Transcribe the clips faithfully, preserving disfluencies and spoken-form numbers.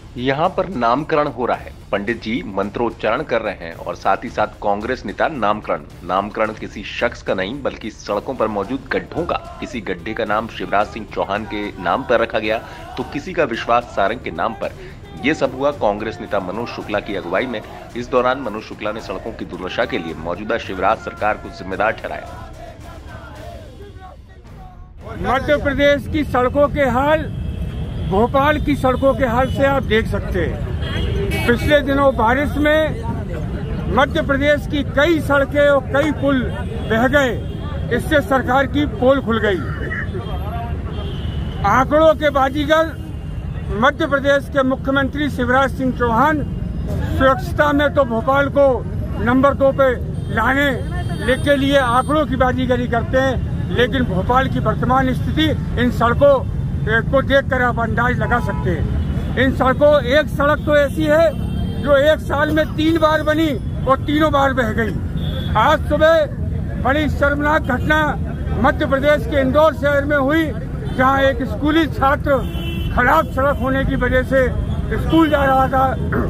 यहाँ पर नामकरण हो रहा है। पंडित जी मंत्रोच्चारण कर रहे हैं और साथ ही साथ कांग्रेस नेता नामकरण नामकरण किसी शख्स का नहीं बल्कि सड़कों पर मौजूद गड्ढों का। किसी गड्ढे का नाम शिवराज सिंह चौहान के नाम पर रखा गया तो किसी का विश्वास सारंग के नाम पर। ये सब हुआ कांग्रेस नेता मनोज शुक्ला की अगुवाई में। इस दौरान मनोज शुक्ला ने सड़कों की दुर्दशा के लिए मौजूदा शिवराज सरकार को जिम्मेदार ठहराया। मध्य प्रदेश की सड़कों के हाल भोपाल की सड़कों के हाल से आप देख सकते हैं। पिछले दिनों बारिश में मध्य प्रदेश की कई सड़कें और कई पुल बह गए। इससे सरकार की पोल खुल गई। आंकड़ों के बाजीगर मध्य प्रदेश के मुख्यमंत्री शिवराज सिंह चौहान सुरक्षिता में तो भोपाल को नंबर दो पे लाने के लिए आंकड़ों की बाजीगरी करते हैं, लेकिन भोपाल की वर्तमान स्थिति इन सड़कों को देखकर आप अंदाज लगा सकते हैं। इन सड़कों एक सड़क तो ऐसी है जो एक साल में तीन बार बनी और तीनों बार बह गई। आज सुबह बड़ी शर्मनाक घटना मध्य प्रदेश के इंदौर शहर में हुई, जहां एक स्कूली छात्र खराब सड़क होने की वजह से स्कूल जा रहा था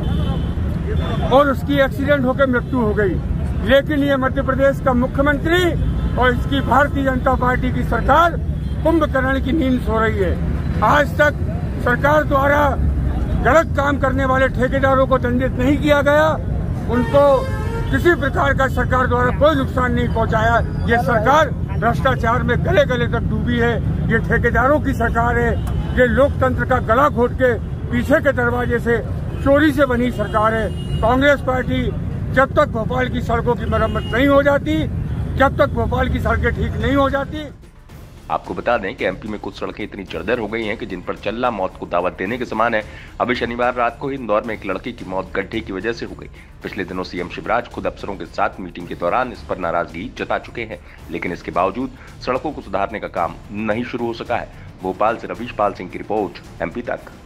और उसकी एक्सीडेंट होकर मृत्यु हो गई। लेकिन ये मध्य प्रदेश का मुख्यमंत्री और इसकी भारतीय जनता पार्टी की सरकार कुंभकर्ण की नींद सो रही है। आज तक सरकार द्वारा गलत काम करने वाले ठेकेदारों को दंडित नहीं किया गया, उनको किसी प्रकार का सरकार द्वारा कोई नुकसान नहीं पहुंचाया। ये सरकार भ्रष्टाचार में गले गले तक डूबी है। ये ठेकेदारों की सरकार है। ये लोकतंत्र का गला घोट के पीछे के दरवाजे से चोरी से बनी सरकार है। कांग्रेस पार्टी जब तक भोपाल की सड़कों की मरम्मत नहीं हो जाती, जब तक भोपाल की सड़कें ठीक नहीं हो जाती। आपको बता दें कि एमपी में कुछ सड़कें इतनी जर्जर हो गई हैं कि जिन पर चलना मौत को दावत देने के समान है। अभी शनिवार रात को ही इंदौर में एक लड़की की मौत गड्ढे की वजह से हो गई। पिछले दिनों सीएम शिवराज खुद अफसरों के साथ मीटिंग के दौरान इस पर नाराजगी जता चुके हैं, लेकिन इसके बावजूद सड़कों को सुधारने का काम नहीं शुरू हो सका है। भोपाल से रवीश पाल सिंह की रिपोर्ट, एमपी तक।